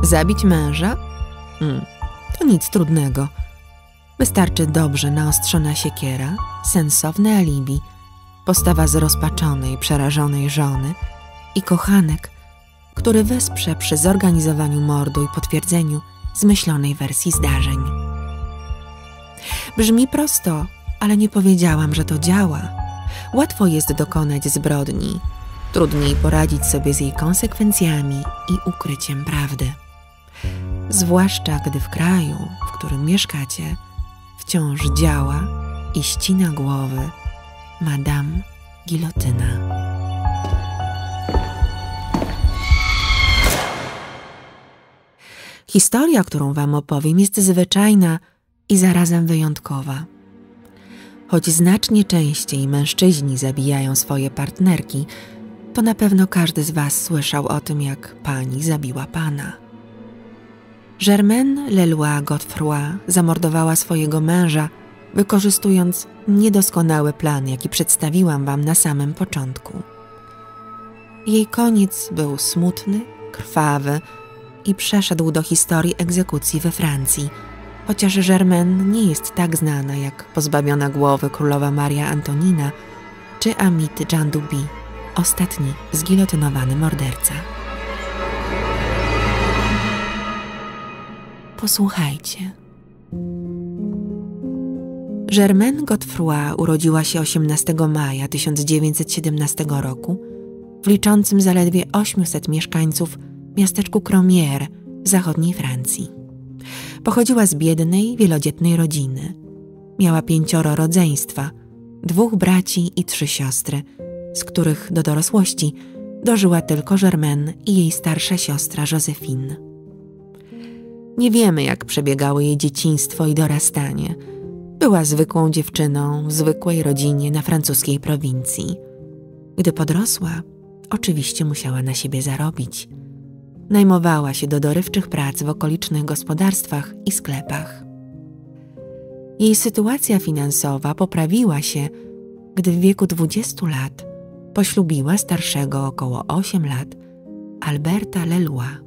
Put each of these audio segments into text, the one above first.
Zabić męża? To nic trudnego. Wystarczy dobrze naostrzona siekiera, sensowne alibi, postawa zrozpaczonej, przerażonej żony i kochanek, który wesprze przy zorganizowaniu mordu i potwierdzeniu zmyślonej wersji zdarzeń. Brzmi prosto, ale nie powiedziałam, że to działa. Łatwo jest dokonać zbrodni, trudniej poradzić sobie z jej konsekwencjami i ukryciem prawdy. Zwłaszcza gdy w kraju, w którym mieszkacie, wciąż działa i ścina głowy Madame Gilotyna. Historia, którą wam opowiem, jest zwyczajna i zarazem wyjątkowa. Choć znacznie częściej mężczyźni zabijają swoje partnerki, to na pewno każdy z was słyszał o tym, jak pani zabiła pana. Germaine Leloir Godefroy zamordowała swojego męża, wykorzystując niedoskonały plan, jaki przedstawiłam wam na samym początku. Jej koniec był smutny, krwawy i przeszedł do historii egzekucji we Francji, chociaż Germaine nie jest tak znana jak pozbawiona głowy królowa Maria Antonina czy Amit Jean Duby, ostatni zgilotynowany morderca. Posłuchajcie. Germaine Godefroy urodziła się 18 maja 1917 roku w liczącym zaledwie 800 mieszkańców miasteczku Cromières w zachodniej Francji. Pochodziła z biednej, wielodzietnej rodziny. Miała 5 rodzeństwa, 2 braci i 3 siostry, z których do dorosłości dożyła tylko Germaine i jej starsza siostra Joséphine. Nie wiemy, jak przebiegało jej dzieciństwo i dorastanie. Była zwykłą dziewczyną w zwykłej rodzinie na francuskiej prowincji. Gdy podrosła, oczywiście musiała na siebie zarobić. Najmowała się do dorywczych prac w okolicznych gospodarstwach i sklepach. Jej sytuacja finansowa poprawiła się, gdy w wieku 20 lat poślubiła starszego około 8 lat Alberta Leloir.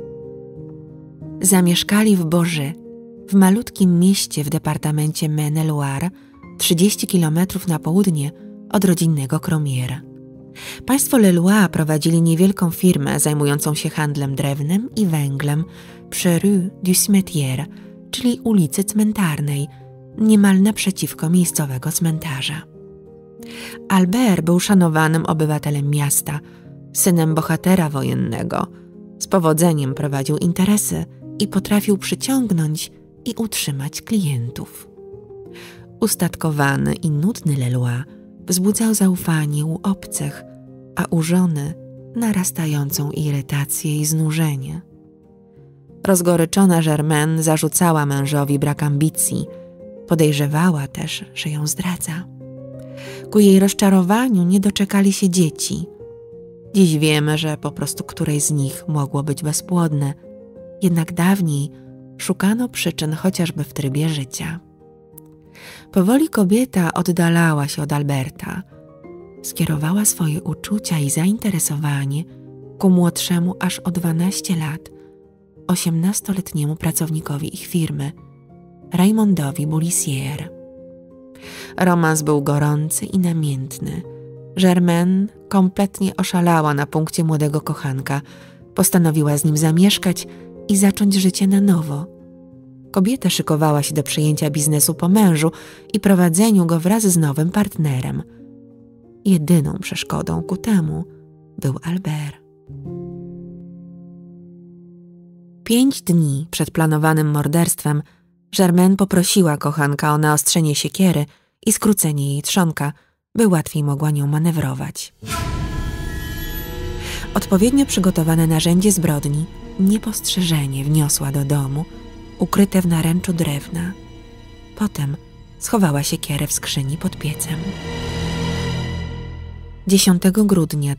Zamieszkali w Beaugé, w malutkim mieście w departamencie Maine-et-Loire, 30 km na południe od rodzinnego Cromières. Państwo Leloir prowadzili niewielką firmę zajmującą się handlem drewnem i węglem przy Rue du Cimetière, czyli ulicy Cmentarnej, niemal naprzeciwko miejscowego cmentarza. Albert był szanowanym obywatelem miasta, synem bohatera wojennego. Z powodzeniem prowadził interesy i potrafił przyciągnąć i utrzymać klientów. Ustatkowany i nudny Leloir wzbudzał zaufanie u obcych, a u żony narastającą irytację i znużenie. Rozgoryczona Germaine zarzucała mężowi brak ambicji, podejrzewała też, że ją zdradza. Ku jej rozczarowaniu nie doczekali się dzieci. Dziś wiemy, że po prostu któreś z nich mogło być bezpłodne, jednak dawniej szukano przyczyn chociażby w trybie życia. Powoli kobieta oddalała się od Alberta. Skierowała swoje uczucia i zainteresowanie ku młodszemu aż o 12 lat, 18-letniemu pracownikowi ich firmy, Raymondowi Boulissière. Romans był gorący i namiętny. Germaine kompletnie oszalała na punkcie młodego kochanka. Postanowiła z nim zamieszkać i zacząć życie na nowo. Kobieta szykowała się do przejęcia biznesu po mężu i prowadzeniu go wraz z nowym partnerem. Jedyną przeszkodą ku temu był Albert. 5 dni przed planowanym morderstwem Germaine poprosiła kochanka o naostrzenie siekiery i skrócenie jej trzonka, by łatwiej mogła nią manewrować. Odpowiednio przygotowane narzędzie zbrodni niepostrzeżenie wniosła do domu, ukryte w naręczu drewna. Potem schowała siekierę w skrzyni pod piecem. 10 grudnia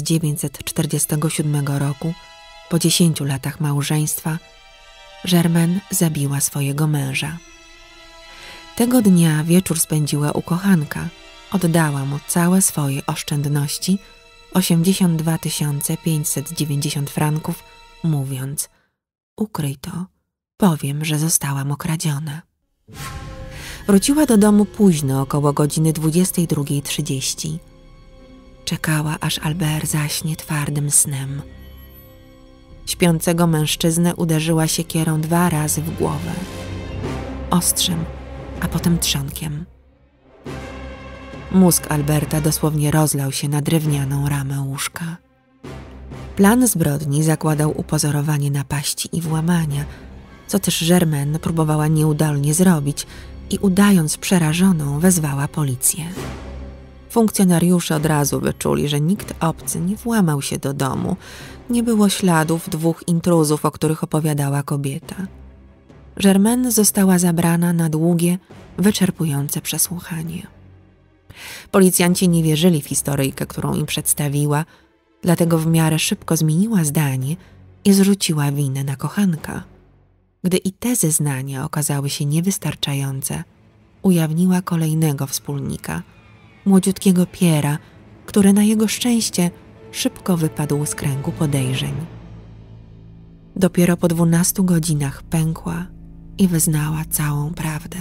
1947 roku, po 10 latach małżeństwa, Germaine zabiła swojego męża. Tego dnia wieczór spędziła u kochanka. Oddała mu całe swoje oszczędności, 82 590 franków, mówiąc: Ukryj to, powiem, że zostałam okradziona. Wróciła do domu późno, około godziny 22:30. Czekała, aż Albert zaśnie twardym snem. Śpiącego mężczyznę uderzyła siekierą 2 razy w głowę. Ostrzem, a potem trzonkiem. Mózg Alberta dosłownie rozlał się na drewnianą ramę łóżka. Plan zbrodni zakładał upozorowanie napaści i włamania, co też Germaine próbowała nieudolnie zrobić i udając przerażoną wezwała policję. Funkcjonariusze od razu wyczuli, że nikt obcy nie włamał się do domu. Nie było śladów 2 intruzów, o których opowiadała kobieta. Germaine została zabrana na długie, wyczerpujące przesłuchanie. Policjanci nie wierzyli w historyjkę, którą im przedstawiła, dlatego w miarę szybko zmieniła zdanie i zrzuciła winę na kochanka. Gdy i te zeznania okazały się niewystarczające, ujawniła kolejnego wspólnika, młodziutkiego Pierre'a, który na jego szczęście szybko wypadł z kręgu podejrzeń. Dopiero po 12 godzinach pękła i wyznała całą prawdę.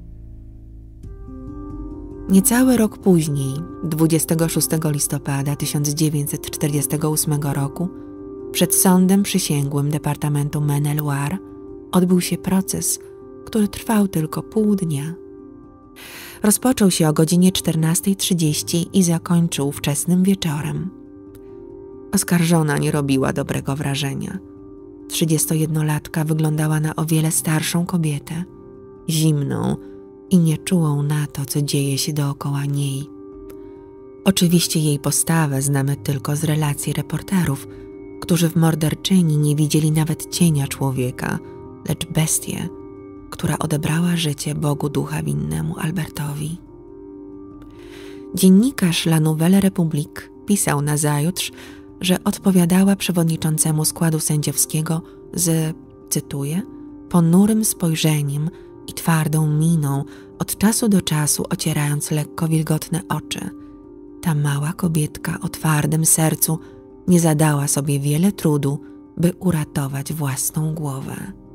Niecały rok później, 26 listopada 1948 roku, przed sądem przysięgłym Departamentu Maine-et-Loire odbył się proces, który trwał tylko pół dnia. Rozpoczął się o godzinie 14:30 i zakończył wczesnym wieczorem. Oskarżona nie robiła dobrego wrażenia. 31-latka wyglądała na o wiele starszą kobietę, zimną i nieczułą na to, co dzieje się dookoła niej. Oczywiście jej postawę znamy tylko z relacji reporterów, którzy w morderczyni nie widzieli nawet cienia człowieka, lecz bestię, która odebrała życie Bogu ducha winnemu Albertowi. Dziennikarz La Nouvelle République pisał nazajutrz, że odpowiadała przewodniczącemu składu sędziowskiego z, cytuję, ponurym spojrzeniem i twardą miną, od czasu do czasu ocierając lekko wilgotne oczy. Ta mała kobietka o twardym sercu nie zadała sobie wiele trudu, by uratować własną głowę.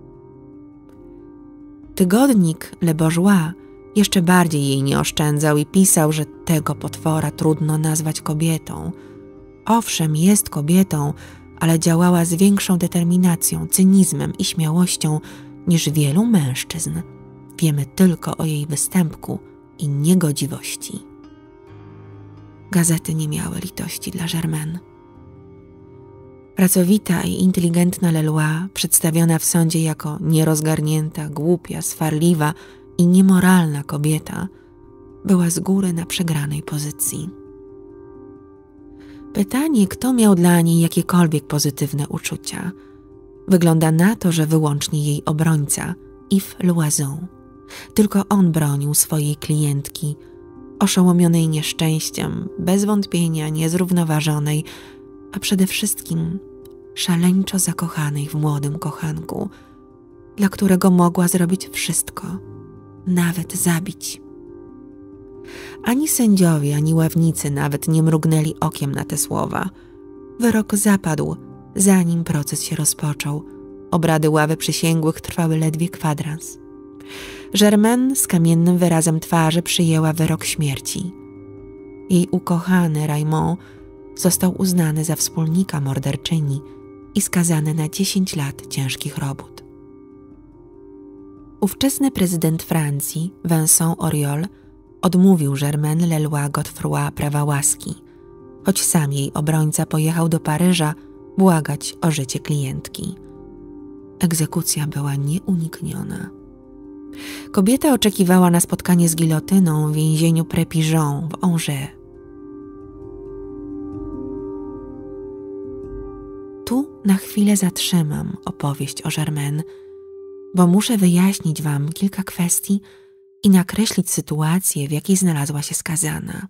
Tygodnik Le Bourgeois jeszcze bardziej jej nie oszczędzał i pisał, że tego potwora trudno nazwać kobietą. Owszem, jest kobietą, ale działała z większą determinacją, cynizmem i śmiałością niż wielu mężczyzn. Wiemy tylko o jej występku i niegodziwości. Gazety nie miały litości dla Germaine. Pracowita i inteligentna Leloir, przedstawiona w sądzie jako nierozgarnięta, głupia, swarliwa i niemoralna kobieta, była z góry na przegranej pozycji. Pytanie, kto miał dla niej jakiekolwiek pozytywne uczucia. Wygląda na to, że wyłącznie jej obrońca, Yves Loison. Tylko on bronił swojej klientki, oszołomionej nieszczęściem, bez wątpienia niezrównoważonej, a przede wszystkim szaleńczo zakochanej w młodym kochanku, dla którego mogła zrobić wszystko, nawet zabić. Ani sędziowie, ani ławnicy nawet nie mrugnęli okiem na te słowa. Wyrok zapadł, zanim proces się rozpoczął. Obrady ławy przysięgłych trwały ledwie kwadrans. Germaine z kamiennym wyrazem twarzy przyjęła wyrok śmierci. Jej ukochany Raymond został uznany za wspólnika morderczyni i skazany na 10 lat ciężkich robót. Ówczesny prezydent Francji, Vincent Auriol, odmówił Germaine Lallois-Godefroy prawa łaski, choć sam jej obrońca pojechał do Paryża błagać o życie klientki. Egzekucja była nieunikniona. Kobieta oczekiwała na spotkanie z gilotyną w więzieniu Pré-Pigeon w Angers. Tu na chwilę zatrzymam opowieść o Germaine, bo muszę wyjaśnić wam kilka kwestii i nakreślić sytuację, w jakiej znalazła się skazana.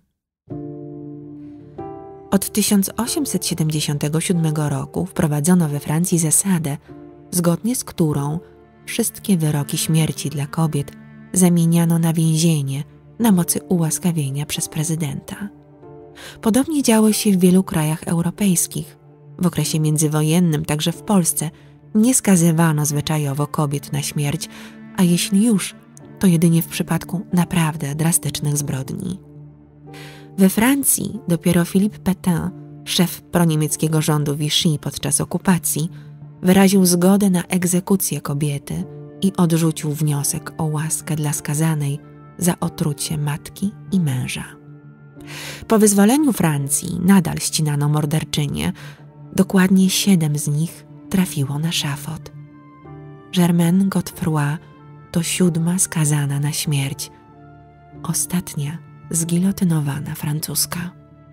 Od 1877 roku wprowadzono we Francji zasadę, zgodnie z którą wszystkie wyroki śmierci dla kobiet zamieniano na więzienie na mocy ułaskawienia przez prezydenta. Podobnie działo się w wielu krajach europejskich. W okresie międzywojennym, także w Polsce, Nie skazywano zwyczajowo kobiet na śmierć, a jeśli już, to jedynie w przypadku naprawdę drastycznych zbrodni. We Francji dopiero Philippe Pétain, szef proniemieckiego rządu Vichy podczas okupacji, wyraził zgodę na egzekucję kobiety i odrzucił wniosek o łaskę dla skazanej za otrucie matki i męża. Po wyzwoleniu Francji nadal ścinano morderczynie, dokładnie 7 z nich trafiło na szafot. Germaine Godefroy to 7. skazana na śmierć, ostatnia zgilotynowana francuska.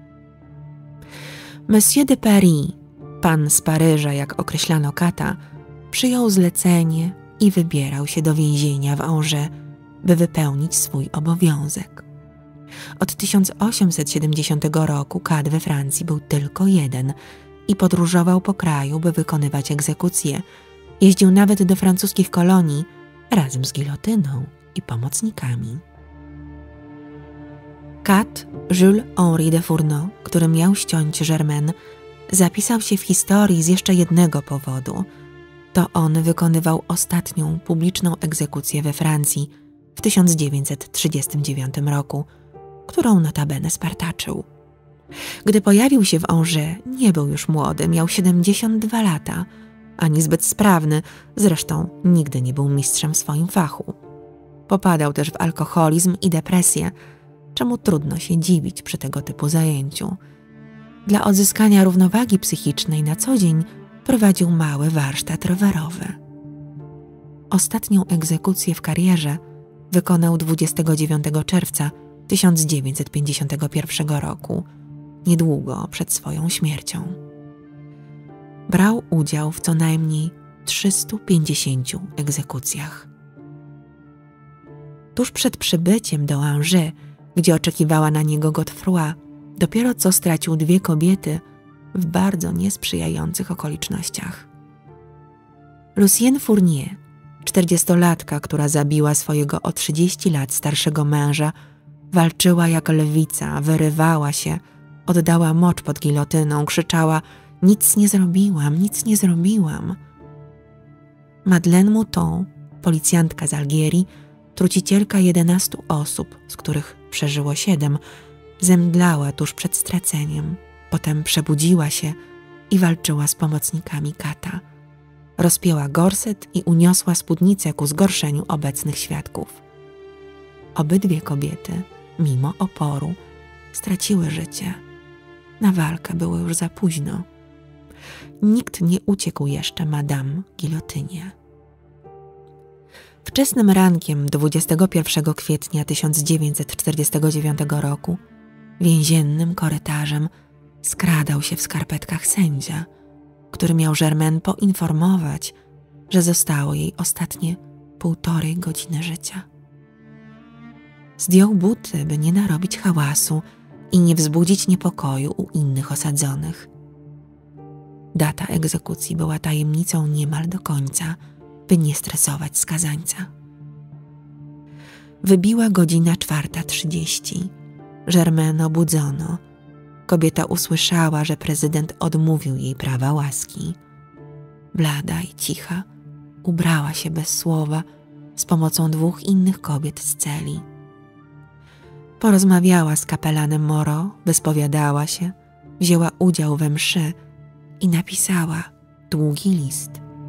Monsieur de Paris, pan z Paryża, jak określano kata, przyjął zlecenie i wybierał się do więzienia w Angers, by wypełnić swój obowiązek. Od 1870 roku kat we Francji był tylko 1 i podróżował po kraju, by wykonywać egzekucje. Jeździł nawet do francuskich kolonii razem z gilotyną i pomocnikami. Kat Jules-Henri de Fourneau, który miał ściąć Germaine, zapisał się w historii z jeszcze jednego powodu. To on wykonywał ostatnią publiczną egzekucję we Francji w 1939 roku, którą notabene spartaczył. Gdy pojawił się w Angers, nie był już młody, miał 72 lata, ani zbyt sprawny, zresztą nigdy nie był mistrzem w swoim fachu. Popadał też w alkoholizm i depresję, czemu trudno się dziwić przy tego typu zajęciu. Dla odzyskania równowagi psychicznej na co dzień prowadził mały warsztat rowerowy. Ostatnią egzekucję w karierze wykonał 29 czerwca 1951 roku, niedługo przed swoją śmiercią. Brał udział w co najmniej 350 egzekucjach. Tuż przed przybyciem do Angers, gdzie oczekiwała na niego Godefroy, dopiero co stracił 2 kobiety w bardzo niesprzyjających okolicznościach. Lucienne Fournier, 40-latka, która zabiła swojego o 30 lat starszego męża, walczyła jak lwica, wyrywała się, oddała mocz pod gilotyną, krzyczała: nic nie zrobiłam, nic nie zrobiłam. Madeleine Mouton, policjantka z Algierii, trucicielka 11 osób, z których przeżyło 7, zemdlała tuż przed straceniem. Potem przebudziła się i walczyła z pomocnikami kata. Rozpięła gorset i uniosła spódnicę ku zgorszeniu obecnych świadków. Obydwie kobiety, mimo oporu, straciły życie. Na walkę było już za późno. Nikt nie uciekł jeszcze Madame Gilotynie. Wczesnym rankiem 21 kwietnia 1949 roku więziennym korytarzem skradał się w skarpetkach sędzia, który miał Germaine poinformować, że zostało jej ostatnie 1,5 godziny życia. Zdjął buty, by nie narobić hałasu i nie wzbudzić niepokoju u innych osadzonych. Data egzekucji była tajemnicą niemal do końca, by nie stresować skazańca. Wybiła godzina 4:30. Germaine obudzono. Kobieta usłyszała, że prezydent odmówił jej prawa łaski. Blada i cicha, ubrała się bez słowa z pomocą 2 innych kobiet z celi. Porozmawiała z kapelanem Moreau, wyspowiadała się, wzięła udział we mszy i napisała długi list.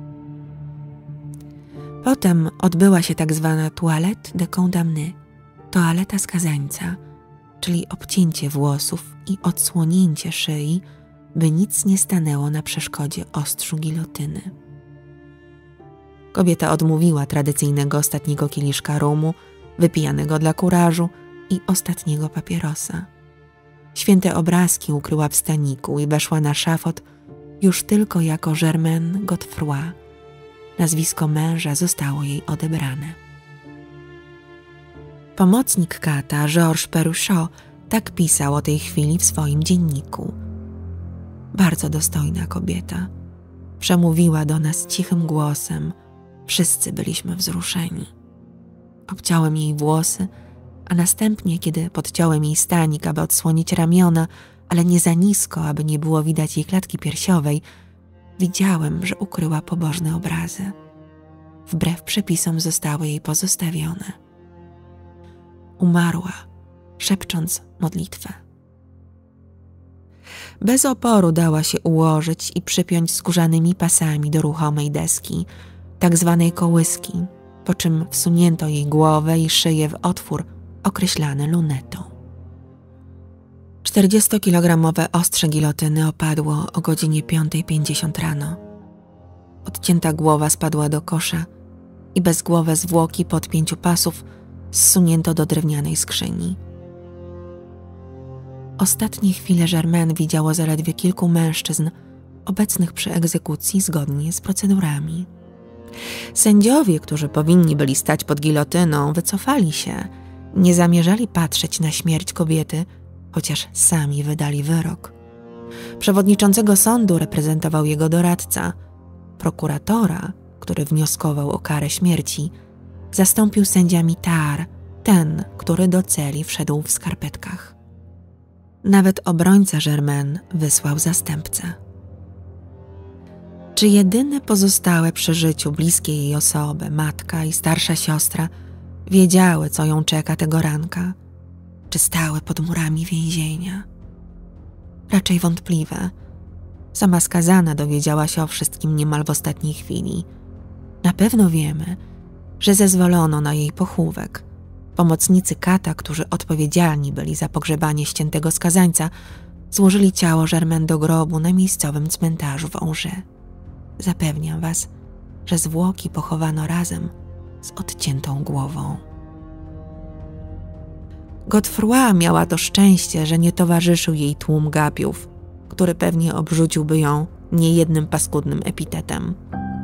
Potem odbyła się tak zwana toilette de condamné, toaleta skazańca, czyli obcięcie włosów i odsłonięcie szyi, by nic nie stanęło na przeszkodzie ostrzu gilotyny. Kobieta odmówiła tradycyjnego ostatniego kieliszka rumu, wypijanego dla kurażu, i ostatniego papierosa. Święte obrazki ukryła w staniku i weszła na szafot już tylko jako Germaine Godefroy. Nazwisko męża zostało jej odebrane. Pomocnik kata, Georges Perruchot, tak pisał o tej chwili w swoim dzienniku. Bardzo dostojna kobieta. Przemówiła do nas cichym głosem. Wszyscy byliśmy wzruszeni. Obciąłem jej włosy, a następnie, kiedy podciąłem jej stanik, aby odsłonić ramiona, ale nie za nisko, aby nie było widać jej klatki piersiowej, widziałem, że ukryła pobożne obrazy. Wbrew przepisom zostały jej pozostawione. Umarła, szepcząc modlitwę. Bez oporu dała się ułożyć i przypiąć skórzanymi pasami do ruchomej deski, tak zwanej kołyski, po czym wsunięto jej głowę i szyję w otwór określany lunetą. 40-kilogramowe ostrze gilotyny opadło o godzinie 5:50 rano. Odcięta głowa spadła do kosza i bezgłowe zwłoki pod 5 pasów zsunięto do drewnianej skrzyni. Ostatnie chwile Germaine widziało zaledwie kilku mężczyzn obecnych przy egzekucji zgodnie z procedurami. Sędziowie, którzy powinni byli stać pod gilotyną, wycofali się, nie zamierzali patrzeć na śmierć kobiety, chociaż sami wydali wyrok. Przewodniczącego sądu reprezentował jego doradca. Prokuratora, który wnioskował o karę śmierci, zastąpił sędzia Mitar, ten, który do celi wszedł w skarpetkach. Nawet obrońca Germaine wysłał zastępcę. Czy jedyne pozostałe przy życiu bliskie jej osoby, matka i starsza siostra, wiedziały, co ją czeka tego ranka? Czy stały pod murami więzienia? Raczej wątpliwe. Sama skazana dowiedziała się o wszystkim niemal w ostatniej chwili. Na pewno wiemy, że zezwolono na jej pochówek. Pomocnicy kata, którzy odpowiedzialni byli za pogrzebanie ściętego skazańca, złożyli ciało Germaine do grobu na miejscowym cmentarzu w Angers. Zapewniam was, że zwłoki pochowano razem z odciętą głową. Godefroy miała to szczęście, że nie towarzyszył jej tłum gapiów, który pewnie obrzuciłby ją niejednym paskudnym epitetem.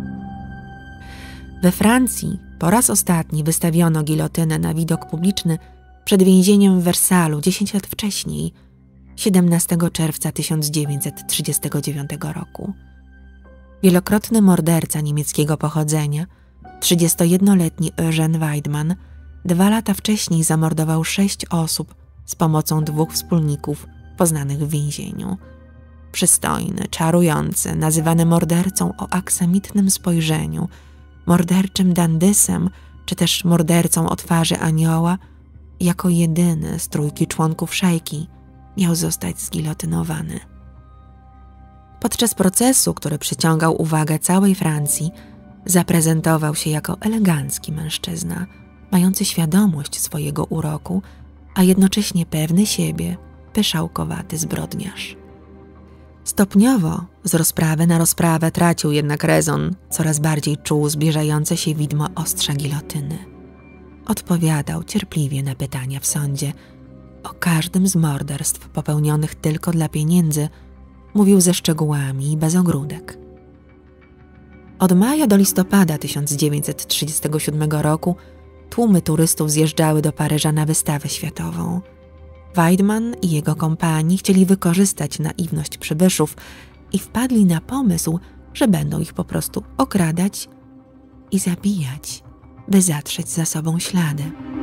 We Francji po raz ostatni wystawiono gilotynę na widok publiczny przed więzieniem w Wersalu 10 lat wcześniej, 17 czerwca 1939 roku. Wielokrotny morderca niemieckiego pochodzenia, 31-letni Eugène Weidmann, 2 lata wcześniej zamordował 6 osób z pomocą 2 wspólników poznanych w więzieniu. Przystojny, czarujący, nazywany mordercą o aksamitnym spojrzeniu, morderczym dandysem, czy też mordercą o twarzy anioła, jako jedyny z 3 członków szajki miał zostać zgilotynowany. Podczas procesu, który przyciągał uwagę całej Francji, zaprezentował się jako elegancki mężczyzna, mający świadomość swojego uroku, a jednocześnie pewny siebie, pyszałkowaty zbrodniarz. Stopniowo, z rozprawy na rozprawę tracił jednak rezon, coraz bardziej czuł zbliżające się widmo ostrza gilotyny. Odpowiadał cierpliwie na pytania w sądzie. O każdym z morderstw popełnionych tylko dla pieniędzy mówił ze szczegółami i bez ogródek. Od maja do listopada 1937 roku tłumy turystów zjeżdżały do Paryża na wystawę światową. Weidmann i jego kompanii chcieli wykorzystać naiwność przybyszów i wpadli na pomysł, że będą ich po prostu okradać i zabijać, by zatrzeć za sobą ślady.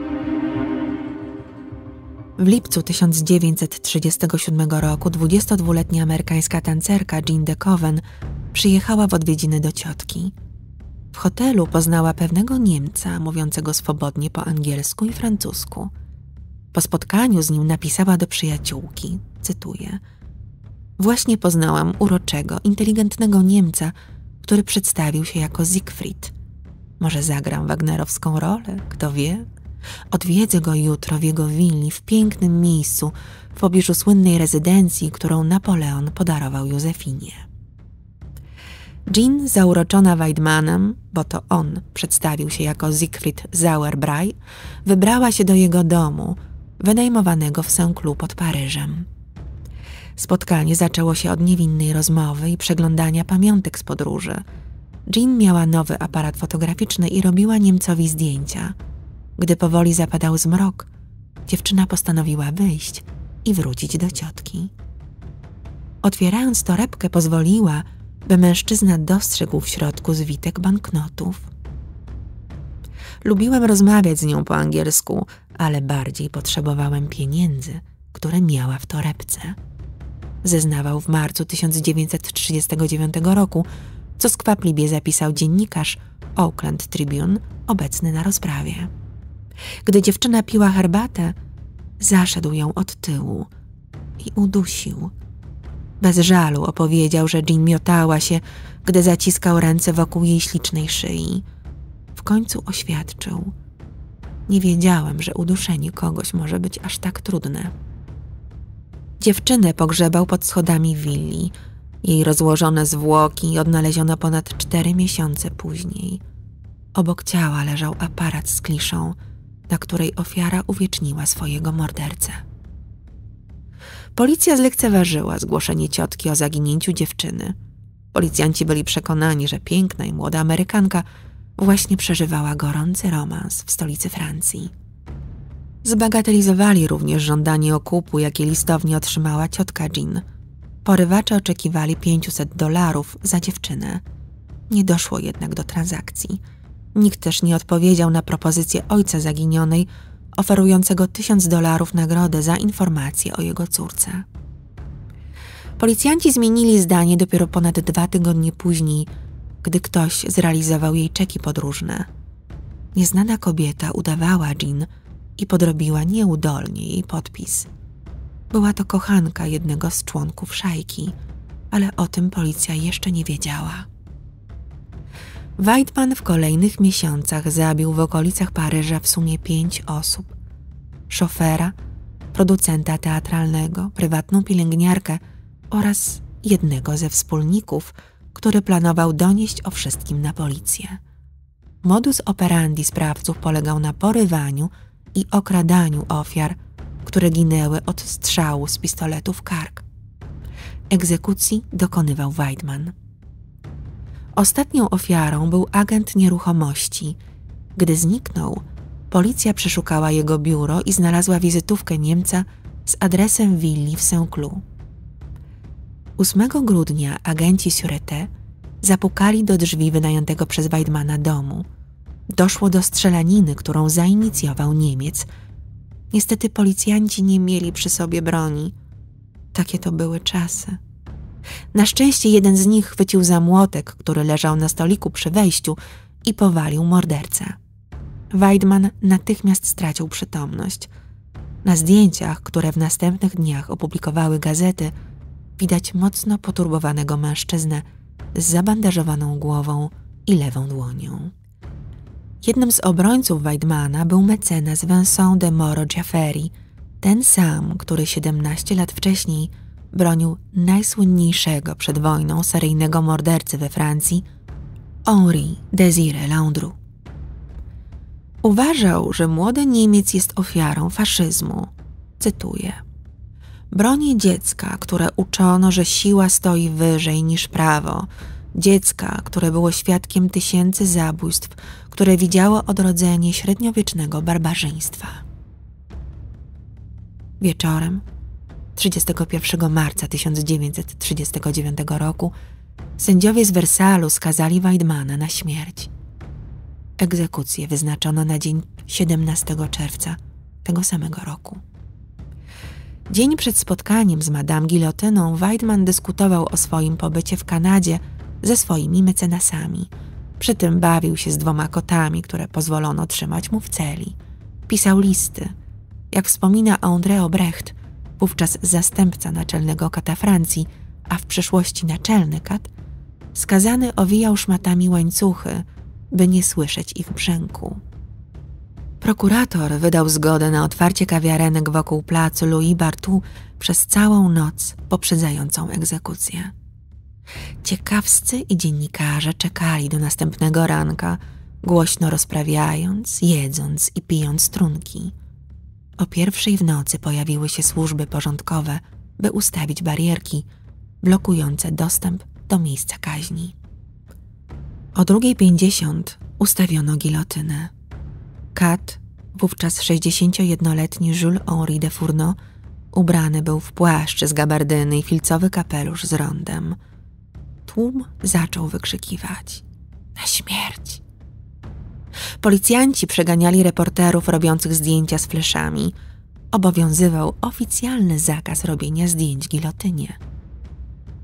W lipcu 1937 roku 22-letnia amerykańska tancerka Jean de Coven przyjechała w odwiedziny do ciotki. W hotelu poznała pewnego Niemca mówiącego swobodnie po angielsku i francusku. Po spotkaniu z nim napisała do przyjaciółki, cytuję: właśnie poznałam uroczego, inteligentnego Niemca, który przedstawił się jako Siegfried. Może zagram wagnerowską rolę, kto wie? Odwiedzę go jutro w jego willi w pięknym miejscu w pobliżu słynnej rezydencji, którą Napoleon podarował Józefinie. Jean, zauroczona Weidmannem, bo to on przedstawił się jako Siegfried Sauerbray, wybrała się do jego domu, wynajmowanego w Saint-Cloud pod Paryżem. Spotkanie zaczęło się od niewinnej rozmowy i przeglądania pamiątek z podróży. Jean miała nowy aparat fotograficzny i robiła Niemcowi zdjęcia. Gdy powoli zapadał zmrok, dziewczyna postanowiła wyjść i wrócić do ciotki. Otwierając torebkę, pozwoliła, by mężczyzna dostrzegł w środku zwitek banknotów. Lubiłem rozmawiać z nią po angielsku, ale bardziej potrzebowałem pieniędzy, które miała w torebce. zeznawał w marcu 1939 roku, co skwapliwie zapisał dziennikarz Oakland Tribune obecny na rozprawie. Gdy dziewczyna piła herbatę, zaszedł ją od tyłu i udusił. Bez żalu opowiedział, że Jean miotała się, gdy zaciskał ręce wokół jej ślicznej szyi. W końcu oświadczył: nie wiedziałem, że uduszenie kogoś może być aż tak trudne. Dziewczynę pogrzebał pod schodami willi. Jej rozłożone zwłoki odnaleziono ponad 4 miesiące później. Obok ciała leżał aparat z kliszą, na której ofiara uwieczniła swojego mordercę. Policja zlekceważyła zgłoszenie ciotki o zaginięciu dziewczyny. Policjanci byli przekonani, że piękna i młoda Amerykanka właśnie przeżywała gorący romans w stolicy Francji. Zbagatelizowali również żądanie okupu, jakie listownie otrzymała ciotka Jean. Porywacze oczekiwali $500 za dziewczynę. Nie doszło jednak do transakcji. Nikt też nie odpowiedział na propozycję ojca zaginionej, oferującego $1000 nagrodę za informację o jego córce. Policjanci zmienili zdanie dopiero ponad 2 tygodnie później, gdy ktoś zrealizował jej czeki podróżne. Nieznana kobieta udawała Jean i podrobiła nieudolnie jej podpis. Była to kochanka jednego z członków szajki, ale o tym policja jeszcze nie wiedziała. Weidman w kolejnych miesiącach zabił w okolicach Paryża w sumie 5 osób. Szofera, producenta teatralnego, prywatną pielęgniarkę oraz jednego ze wspólników, który planował donieść o wszystkim na policję. Modus operandi sprawców polegał na porywaniu i okradaniu ofiar, które ginęły od strzału z pistoletu w kark. Egzekucji dokonywał Weidman. Ostatnią ofiarą był agent nieruchomości. Gdy zniknął, policja przeszukała jego biuro i znalazła wizytówkę Niemca z adresem willi w Saint-Cloud. 8 grudnia agenci Sûreté zapukali do drzwi wynajętego przez Weidmana domu. Doszło do strzelaniny, którą zainicjował Niemiec. Niestety policjanci nie mieli przy sobie broni. Takie to były czasy. Na szczęście jeden z nich chwycił za młotek, który leżał na stoliku przy wejściu, i powalił mordercę. Weidman natychmiast stracił przytomność. Na zdjęciach, które w następnych dniach opublikowały gazety, widać mocno poturbowanego mężczyznę z zabandażowaną głową i lewą dłonią. Jednym z obrońców Weidmana był mecenas Vincent de Moreau-Giafferi, ten sam, który 17 lat wcześniej bronił najsłynniejszego przed wojną seryjnego mordercy we Francji, Henri Désiré Landru. Uważał, że młody Niemiec jest ofiarą faszyzmu. Cytuję: bronię dziecka, które uczono, że siła stoi wyżej niż prawo. Dziecka, które było świadkiem tysięcy zabójstw, które widziało odrodzenie średniowiecznego barbarzyństwa. Wieczorem 31 marca 1939 roku sędziowie z Wersalu skazali Weidmana na śmierć. Egzekucję wyznaczono na dzień 17 czerwca tego samego roku. Dzień przed spotkaniem z Madame Gilotyną Weidman dyskutował o swoim pobycie w Kanadzie ze swoimi mecenasami. Przy tym bawił się z 2 kotami, które pozwolono trzymać mu w celi. Pisał listy. Jak wspomina André Obrecht, wówczas zastępca naczelnego kata Francji, a w przyszłości naczelny kat, skazany owijał szmatami łańcuchy, by nie słyszeć ich brzęku. Prokurator wydał zgodę na otwarcie kawiarenek wokół placu Louis Barthou przez całą noc poprzedzającą egzekucję. Ciekawscy i dziennikarze czekali do następnego ranka, głośno rozprawiając, jedząc i pijąc trunki. O 1:00 w nocy pojawiły się służby porządkowe, by ustawić barierki blokujące dostęp do miejsca kaźni. O 2:50 ustawiono gilotynę. Kat, wówczas 61-letni Jules Henri de Fourneau, ubrany był w płaszcz z gabardyny i filcowy kapelusz z rondem. Tłum zaczął wykrzykiwać: na śmierć! Policjanci przeganiali reporterów robiących zdjęcia z fleszami. Obowiązywał oficjalny zakaz robienia zdjęć gilotynie.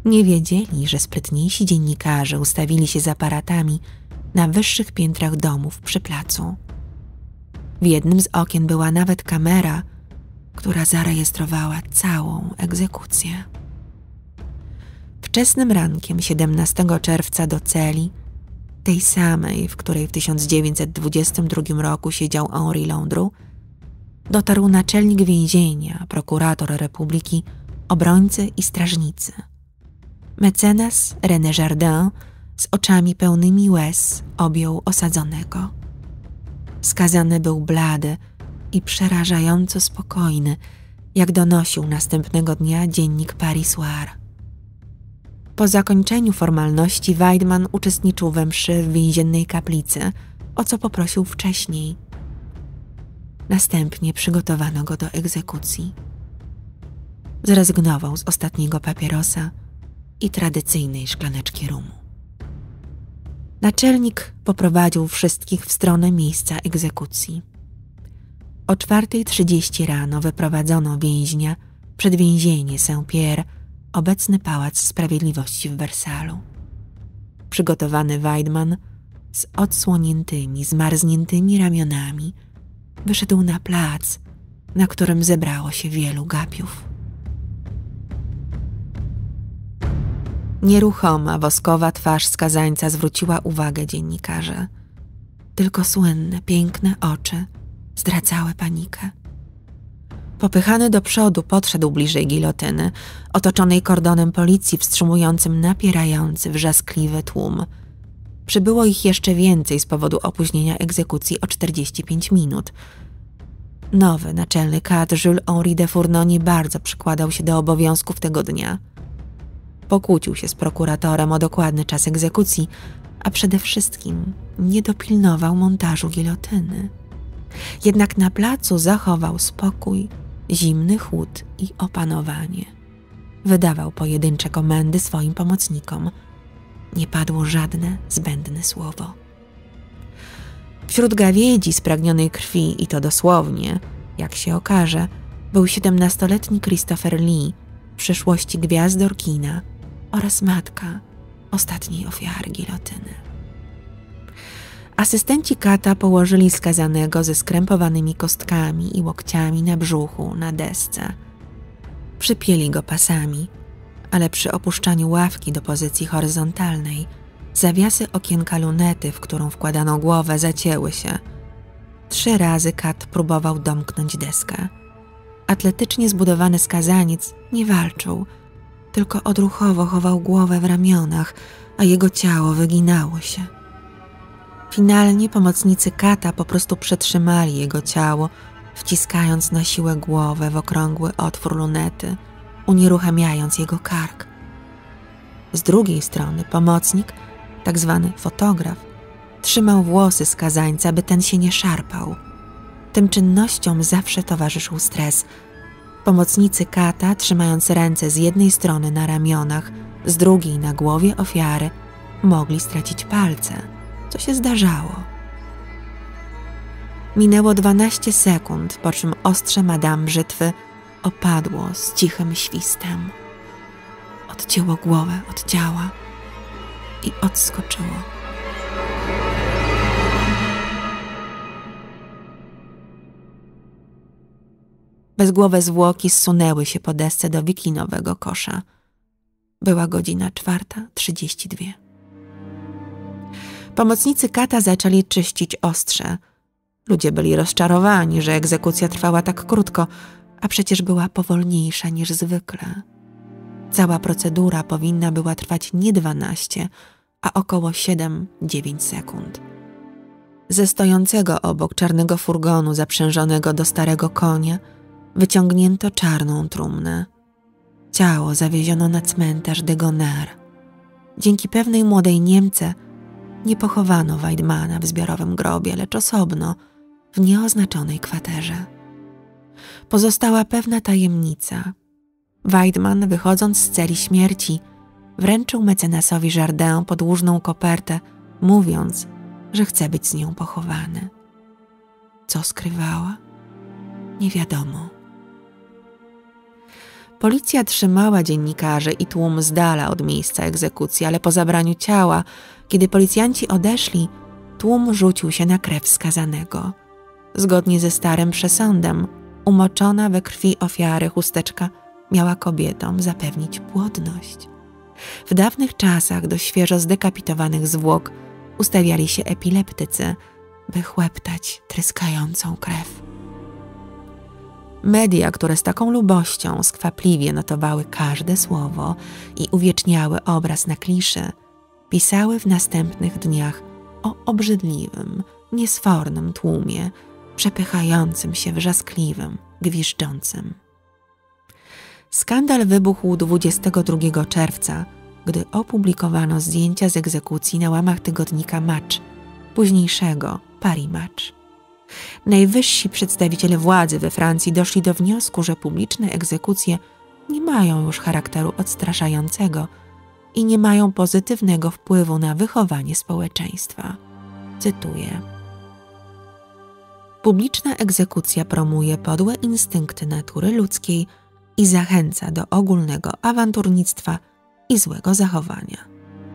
Nie wiedzieli, że sprytniejsi dziennikarze ustawili się z aparatami na wyższych piętrach domów przy placu. W jednym z okien była nawet kamera, która zarejestrowała całą egzekucję. Wczesnym rankiem 17 czerwca do celi, tej samej, w której w 1922 roku siedział Henri Landru, dotarł naczelnik więzienia, prokurator republiki, obrońcy i strażnicy. Mecenas René Jardin z oczami pełnymi łez objął osadzonego. Skazany był blady i przerażająco spokojny, jak donosił następnego dnia dziennik Paris Soir. Po zakończeniu formalności Weidman uczestniczył we mszy w więziennej kaplicy, o co poprosił wcześniej. Następnie przygotowano go do egzekucji. Zrezygnował z ostatniego papierosa i tradycyjnej szklaneczki rumu. Naczelnik poprowadził wszystkich w stronę miejsca egzekucji. O 4:30 rano wyprowadzono więźnia przed więzienie Saint-Pierre, obecny Pałac Sprawiedliwości w Wersalu. Przygotowany Weidman z odsłoniętymi, zmarzniętymi ramionami wyszedł na plac, na którym zebrało się wielu gapiów. Nieruchoma, woskowa twarz skazańca zwróciła uwagę dziennikarzy. Tylko słynne, piękne oczy zdradzały panikę. Popychany do przodu podszedł bliżej gilotyny, otoczonej kordonem policji wstrzymującym napierający, wrzaskliwy tłum. Przybyło ich jeszcze więcej z powodu opóźnienia egzekucji o 45 minut. Nowy naczelny kat Jules-Henri de Fournon nie bardzo przykładał się do obowiązków tego dnia. Pokłócił się z prokuratorem o dokładny czas egzekucji, a przede wszystkim nie dopilnował montażu gilotyny. Jednak na placu zachował spokój, zimny chłód i opanowanie. Wydawał pojedyncze komendy swoim pomocnikom. Nie padło żadne zbędne słowo. Wśród gawiedzi spragnionej krwi, i to dosłownie, jak się okaże, był 17-letni Christopher Lee, w przyszłości gwiazdor kina, oraz matka ostatniej ofiary gilotyny. Asystenci kata położyli skazanego ze skrępowanymi kostkami i łokciami na brzuchu na desce. Przypięli go pasami, ale przy opuszczaniu ławki do pozycji horyzontalnej zawiasy okienka lunety, w którą wkładano głowę, zacięły się. 3 razy kat próbował domknąć deskę. Atletycznie zbudowany skazaniec nie walczył, tylko odruchowo chował głowę w ramionach, a jego ciało wyginało się. Finalnie pomocnicy kata po prostu przetrzymali jego ciało, wciskając na siłę głowę w okrągły otwór lunety, unieruchamiając jego kark. Z drugiej strony pomocnik, tak zwany fotograf, trzymał włosy skazańca, by ten się nie szarpał. Tym czynnościom zawsze towarzyszył stres. Pomocnicy kata, trzymając ręce z jednej strony na ramionach, z drugiej na głowie ofiary, mogli stracić palce, co się zdarzało. Minęło 12 sekund, po czym ostrze Madame Brzytwy opadło z cichym świstem. Odcięło głowę od ciała i odskoczyło. Bezgłowe zwłoki zsunęły się po desce do wiklinowego kosza. Była godzina 4:32. Pomocnicy kata zaczęli czyścić ostrze. Ludzie byli rozczarowani, że egzekucja trwała tak krótko, a przecież była powolniejsza niż zwykle. Cała procedura powinna była trwać nie 12, a około 7-9 sekund. Ze stojącego obok czarnego furgonu zaprzężonego do starego konia wyciągnięto czarną trumnę. Ciało zawieziono na cmentarz de Gonner. Dzięki pewnej młodej Niemce nie pochowano Weidmana w zbiorowym grobie, lecz osobno, w nieoznaczonej kwaterze. Pozostała pewna tajemnica. Weidman, wychodząc z celi śmierci, wręczył mecenasowi Jardin podłużną kopertę, mówiąc, że chce być z nią pochowany. Co skrywała? Nie wiadomo. Policja trzymała dziennikarzy i tłum z dala od miejsca egzekucji, ale po zabraniu ciała, kiedy policjanci odeszli, tłum rzucił się na krew skazanego. Zgodnie ze starym przesądem, umoczona we krwi ofiary chusteczka miała kobietom zapewnić płodność. W dawnych czasach do świeżo zdekapitowanych zwłok ustawiali się epileptycy, by chłeptać tryskającą krew. Media, które z taką lubością skwapliwie notowały każde słowo i uwieczniały obraz na kliszy, pisały w następnych dniach o obrzydliwym, niesfornym tłumie, przepychającym się wrzaskliwym, gwiżdżącym. Skandal wybuchł 22 czerwca, gdy opublikowano zdjęcia z egzekucji na łamach tygodnika Match, późniejszego Paris Match. Najwyżsi przedstawiciele władzy we Francji doszli do wniosku, że publiczne egzekucje nie mają już charakteru odstraszającego i nie mają pozytywnego wpływu na wychowanie społeczeństwa. Cytuję: publiczna egzekucja promuje podłe instynkty natury ludzkiej i zachęca do ogólnego awanturnictwa i złego zachowania.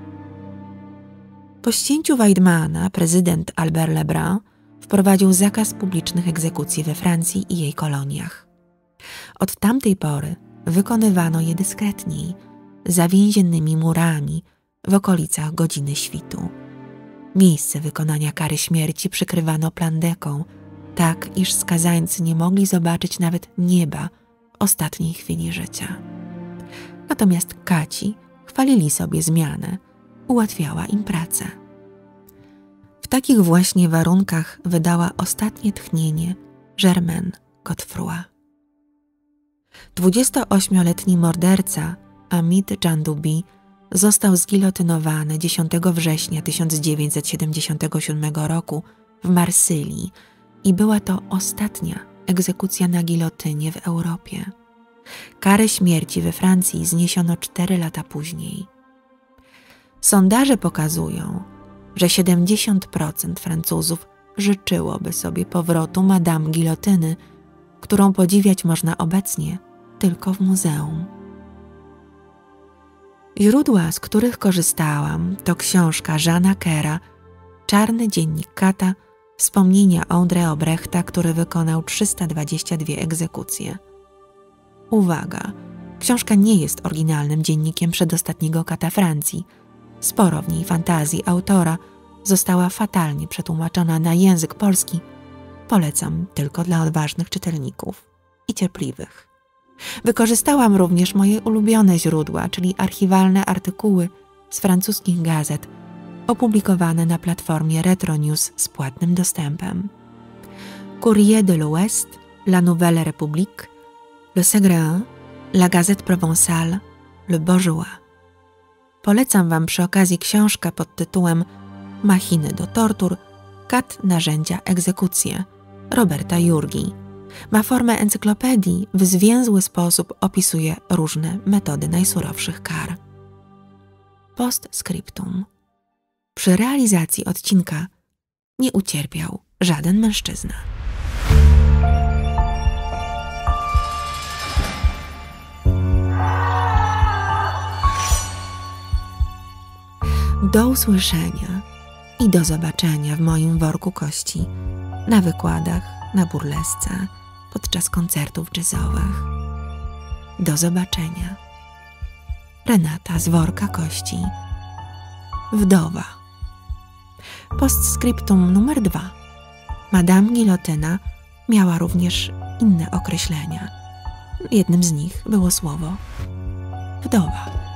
Po ścięciu Weidmana prezydent Albert Lebrun wprowadził zakaz publicznych egzekucji we Francji i jej koloniach. Od tamtej pory wykonywano je dyskretniej, za więziennymi murami, w okolicach godziny świtu. Miejsce wykonania kary śmierci przykrywano plandeką, tak iż skazańcy nie mogli zobaczyć nawet nieba w ostatniej chwili życia. Natomiast kaci chwalili sobie zmianę, ułatwiała im pracę. W takich właśnie warunkach wydała ostatnie tchnienie Germaine Godefroy. 28-letni morderca Amit Jandubi został zgilotynowany 10 września 1977 roku w Marsylii i była to ostatnia egzekucja na gilotynie w Europie. Karę śmierci we Francji zniesiono 4 lata później. Sondaże pokazują, że 70% Francuzów życzyłoby sobie powrotu Madame Gilotyny, którą podziwiać można obecnie tylko w muzeum. Źródła, z których korzystałam, to książka Jeana Kera, Czarny dziennik kata, wspomnienia André Obrechta, który wykonał 322 egzekucje. Uwaga! Książka nie jest oryginalnym dziennikiem przedostatniego kata Francji. Sporo w niej fantazji autora została fatalnie przetłumaczona na język polski. Polecam tylko dla odważnych czytelników i cierpliwych. Wykorzystałam również moje ulubione źródła, czyli archiwalne artykuły z francuskich gazet, opublikowane na platformie Retronews z płatnym dostępem. Courrier de l'Ouest, La Nouvelle République, Le Ségréen, La Gazette Provençale, Le Bourgeois. Polecam Wam przy okazji książkę pod tytułem Machiny do tortur, kat, narzędzia, egzekucje Roberta Jurgi. Ma formę encyklopedii, w zwięzły sposób opisuje różne metody najsurowszych kar. Postscriptum. Przy realizacji odcinka nie ucierpiał żaden mężczyzna. Do usłyszenia i do zobaczenia w moim worku kości, na wykładach, na burlesce, podczas koncertów jazzowych. Do zobaczenia. Renata z worka kości. Wdowa. Postscriptum numer 2. Madame Gilotyna miała również inne określenia. Jednym z nich było słowo wdowa.